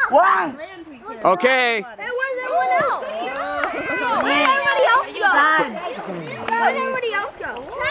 Wow. Okay. Hey, where's everyone else? Where'd everybody else go? Where'd everybody else go?